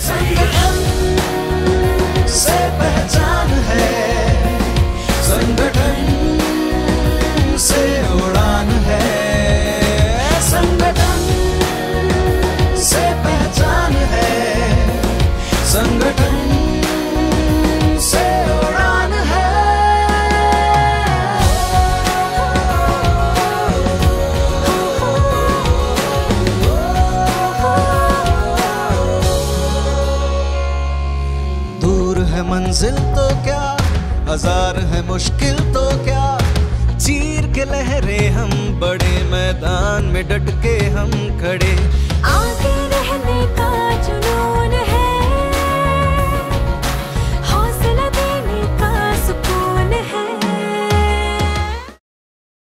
संगठन से पहचान है, संगठन से उड़ान है, संगठन से पहचान है, संगठन से उड़ान है। दूर है मंजिल तो क्या, हजार है मुश्किल तो क्या, चीर के लहरे हम बड़े मैदान में डट के हम खड़े।